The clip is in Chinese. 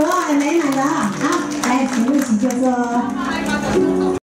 还没买的哈，好，来，请一起就坐。